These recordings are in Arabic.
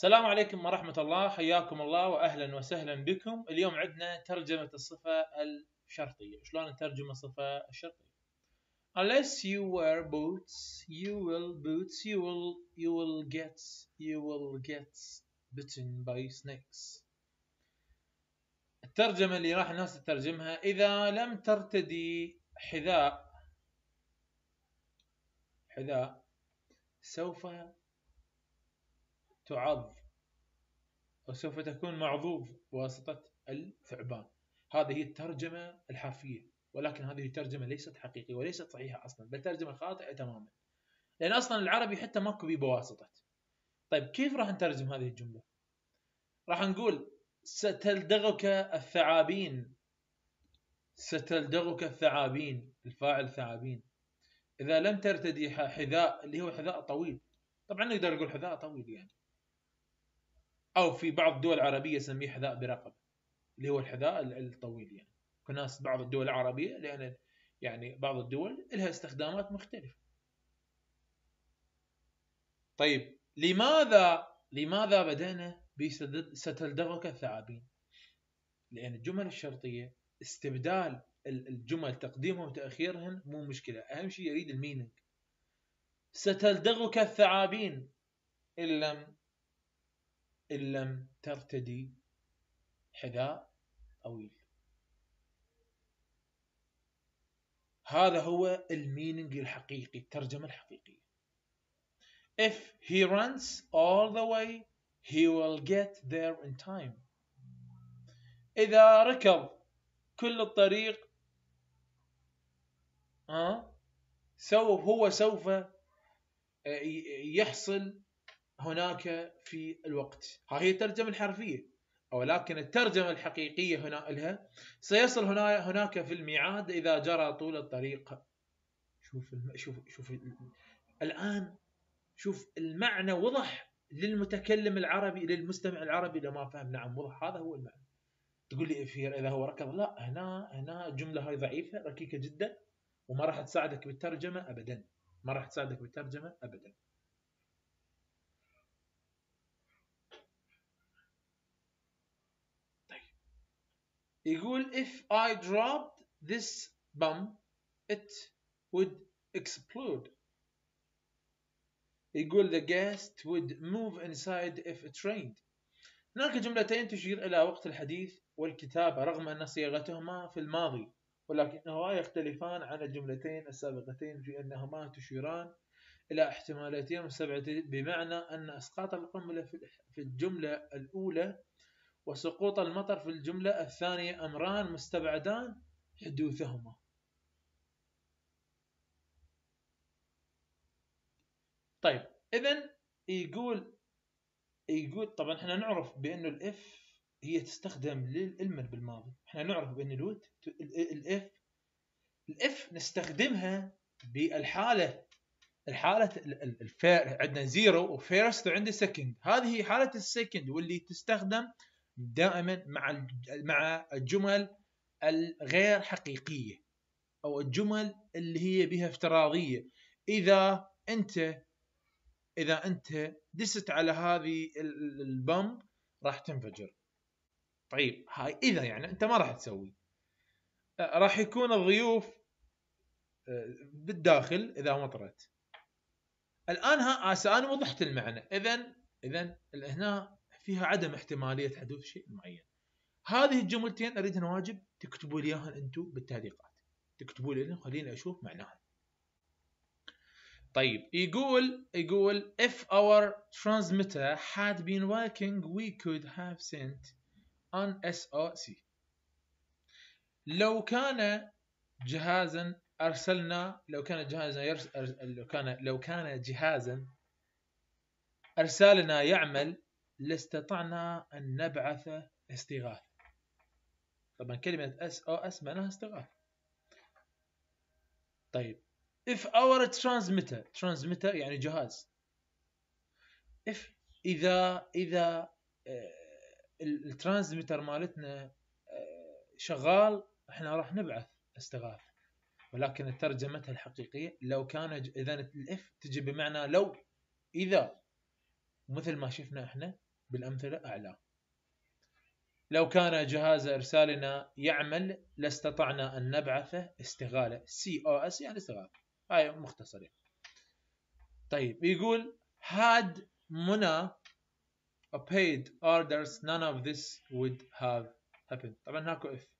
السلام عليكم ورحمة الله، حياكم الله وأهلا وسهلا بكم. اليوم عندنا ترجمة الصفة الشرطية. شلون نترجم الصفة الشرطية؟ Unless you wear boots, you will get bitten by snakes. الترجمة اللي راح الناس تترجمها: إذا لم ترتدي حذاء سوف تعض أو سوف تكون معضوض بواسطة الثعبان. هذه هي الترجمة الحرفية، ولكن هذه الترجمة ليست حقيقية وليست صحيحة أصلا، بل ترجمة خاطئة تماما، لأن أصلا العربي حتى ماكو بيه بواسطة. طيب كيف راح نترجم هذه الجملة؟ راح نقول ستلدغك الثعابين، الفاعل ثعابين. إذا لم ترتدي حذاء، اللي هو حذاء طويل، طبعا نقدر نقول حذاء طويل يعني، أو في بعض الدول العربية يسميه حذاء برقبة، اللي هو الحذاء الطويل يعني. كناس بعض الدول العربية، لأن يعني بعض الدول لها استخدامات مختلفة. طيب لماذا بدأنا ستلدغك الثعابين؟ لأن الجمل الشرطية استبدال الجمل تقديمها وتأخيرهن مو مشكلة، أهم شيء يريد المينينج. ستلدغك الثعابين إن لم ترتدي حذاء طويل. هذا هو المينينج الحقيقي، الترجمة الحقيقية. If he runs all the way, he will get there in time. إذا ركض كل الطريق سوف يحصل هناك في الوقت. هذه الترجمة الحرفية، ولكن الترجمة الحقيقية هنا لها: سيصل هناك في الميعاد إذا جرى طول الطريق. شوف الآن، شوف المعنى وضح للمتكلم العربي، للمستمع العربي إذا ما فهم. نعم وضح، هذا هو المعنى. تقول لي إذا هو ركض، لا، هنا الجملة هاي ضعيفة ركيكة جدا، وما راح تساعدك بالترجمة أبدا، ما راح تساعدك بالترجمة أبدا. طيب يقول if I dropped this bomb it would explode. يقول the guest would move inside if it rained. هناك جملتين تشير إلى وقت الحديث والكتابة رغم أن صيغتهما في الماضي، ولكنهما يختلفان عن الجملتين السابقتين في أنهما تشيران إلى احتمالاتين مستبعدتين، بمعنى أن إسقاط القنبلة في الجملة الأولى وسقوط المطر في الجملة الثانية أمران مستبعدان حدوثهما. طيب إذن يقول طبعا احنا نعرف بأنه الإف هي تستخدم للإلمن بالماضي. احنا نعرف بأن الإف نستخدمها بالحالة عندنا زيرو وفيرست وعندي سكند. هذه هي حالة السكند، واللي تستخدم دائما مع الجمل الغير حقيقية أو الجمل اللي هي بها افتراضية. إذا أنت دست على هذه البمب راح تنفجر. طيب هاي إذا يعني أنت ما راح تسوي، راح يكون الضيوف بالداخل إذا مطرت. الآن أنا وضحت المعنى. إذن هنا فيها عدم احتمالية حدوث شيء معين. هذه الجملتين أريدهن واجب تكتبوا لي إياهن أنتم بالتعليقات، تكتبوا لي خليني أشوف معناها. طيب يقول if our transmitter had been working we could have sent an SOS. لو كان جهازا أرسالنا يعمل لاستطعنا أن نبعث استغاثة. طبعا كلمة SOS معناها استغاثة. طيب if our transmitter يعني جهاز. إذا الترانسميتر مالتنا شغال احنا راح نبعث استغاثة، ولكن الترجمة الحقيقية لو كان إذا الإف تجي بمعنى لو، إذا، مثل ما شفنا احنا بالأمثلة أعلى. لو كان جهاز إرسالنا يعمل لاستطعنا أن نبعثه استغالة. COS يعني استغالة، هاي مختصرة. طيب يقول had منى paid orders none of this would have happened. طبعا هاكو if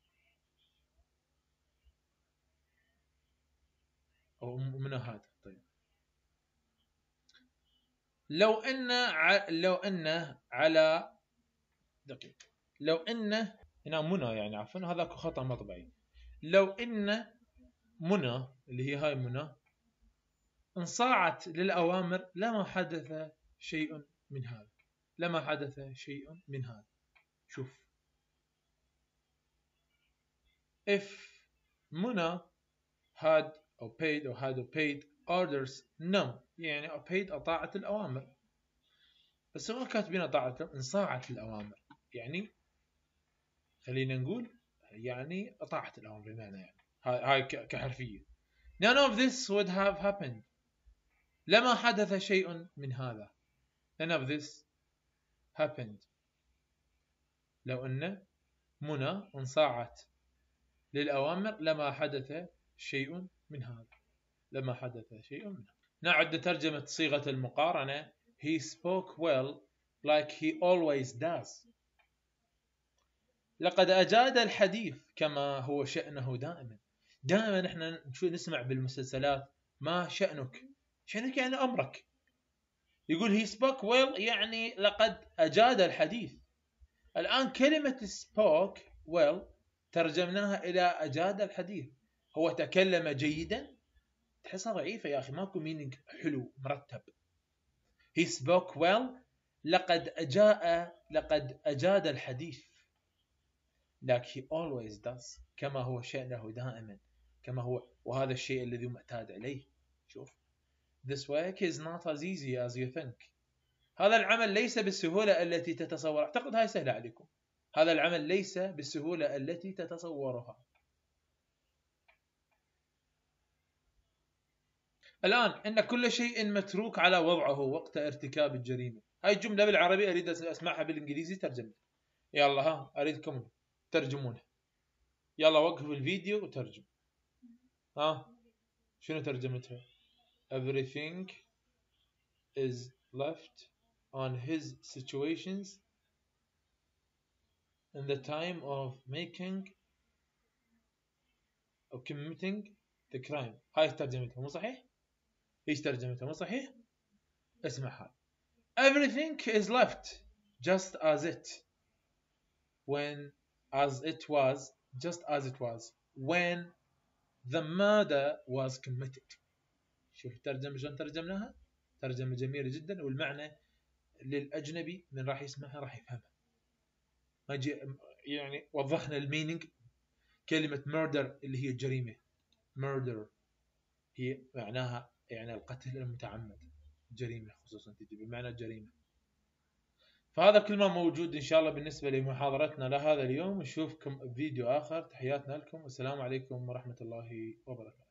أو منى هذا. طيب لو أن على دقيقة، لو أن هنا منى يعني عفوا هذا خطأ مطبعي. لو أن منى اللي هي هاي منى انصاعت للأوامر لما حدث شيء من هذا. لما حدث شيء من هذا. شوف if منى had or paid orders none يعني paid أطاعت الأوامر، بس هو كاتبين أطاعت انصاعت الأوامر يعني خلينا نقول يعني أطاعت الأوامر بمعنى يعني هاي كحرفية. none of this would have happened لما حدث شيء من هذا. none of this happened لو أن منى انصاعت للأوامر لما حدث شيء من هذا. لما حدث شيء من هذا. نعد ترجمة صيغة المقارنة. he spoke well like he always does. لقد أجاد الحديث كما هو شأنه دائما. دائما احنا نسمع بالمسلسلات ما شأنك. شأنك يعني أمرك. يقول he spoke well يعني لقد أجاد الحديث. الآن كلمة spoke well ترجمناها إلى أجاد الحديث. هو تكلم جيدا. تحسها ضعيفة يا أخي، ماكو مينينج حلو مرتب. he spoke well لقد أجاد الحديث like he always does كما هو شأنه دائما، كما هو، وهذا الشيء الذي معتاد عليه. شوف this work is not as easy as you think. هذا العمل ليس بالسهولة التي تتصور. أعتقد هاي سهلة عليكم. هذا العمل ليس بالسهولة التي تتصورها. الآن إن كل شيء متروك على وضعه وقت ارتكاب الجريمة. هاي الجملة بالعربي أريد أسمعها بالإنجليزي ترجمة. يلا ها أريدكم ترجمونها. يلا وقف الفيديو وترجم. ها شنو ترجمتها؟ Everything is left on his situations in the time of making or committing the crime. هاي ترجمتها مو صحيح؟ ايش ترجمتها مو صحيح؟ اسمع هاي. Everything is left just as it was when the murder was committed. شوف الترجمة شلون ترجمناها؟ ترجمة جميلة جدا، والمعنى للأجنبي من راح يسمعها راح يفهمها. يعني وضحنا المينينج. كلمة murder اللي هي الجريمة. murder هي معناها يعني القتل المتعمد. جريمة خصوصا تجي بمعنى الجريمة. فهذا كل ما موجود إن شاء الله بالنسبة لمحاضرتنا لهذا اليوم. نشوفكم بفيديو آخر. تحياتنا لكم والسلام عليكم ورحمة الله وبركاته.